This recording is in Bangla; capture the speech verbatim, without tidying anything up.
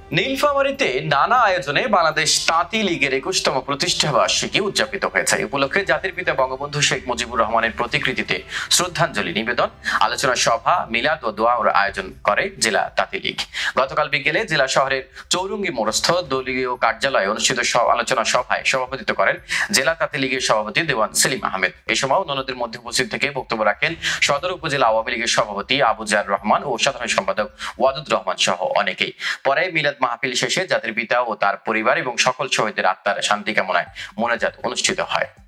নীলফামারীতে নানা আয়োজনে বাংলাদেশ তাঁতি লীগের একুশতম প্রতিষ্ঠা বার্ষিকী উদযাপিত হয়েছে। এই উপলক্ষে জাতির পিতা বঙ্গবন্ধু শেখ মুজিবুর রহমানের প্রতিকৃতিতে শ্রদ্ধাঞ্জলি নিবেদন, আলোচনা সভা, মিলাদ ও দোয়ার আয়োজন করে জেলা তাঁতি লীগ। গতকাল বিকেলে জেলা শহরের চৌরঙ্গি মোড়স্থ দলীয় কার্যালয়ে অনুষ্ঠিত আলোচনা সভায় সভাপতিত্ব করেন জেলা তাঁতি লীগের সভাপতি দেওয়ান সেলিম আহমেদ। এ সময় অন্যান্যদের মধ্যে উপস্থিত থেকে বক্তব্য রাখেন সদর উপজেলা আওয়ামী লীগের সভাপতি আবু জার রহমান ও সাধারণ সম্পাদক ওয়াদুদ রহমান সহ অনেকেই। পরে মিলাদ মাহফিল শেষে জাতির পিতা ও তার পরিবার এবং সকল শহীদের আত্মার শান্তি কামনায় মোনাজাত অনুষ্ঠিত হয়।